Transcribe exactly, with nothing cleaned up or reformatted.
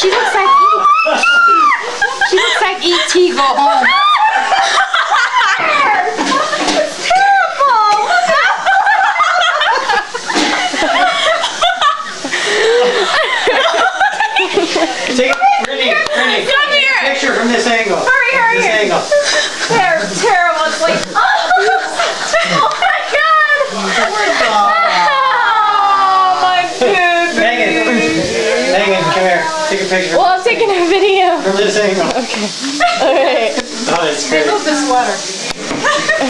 She looks like E. She looks like E T Go home. It's terrible. Take it, Brittany, Brittany. Come here. Picture from this angle. Hurry, hurry, This hurry. angle. They're terrible. It's like, oh, oh my god. Oh my goodness. Megan, Megan, come here. Take a picture Well, I'm taking a video. from this angle. Okay. All right. Oh, it's great. The sweater.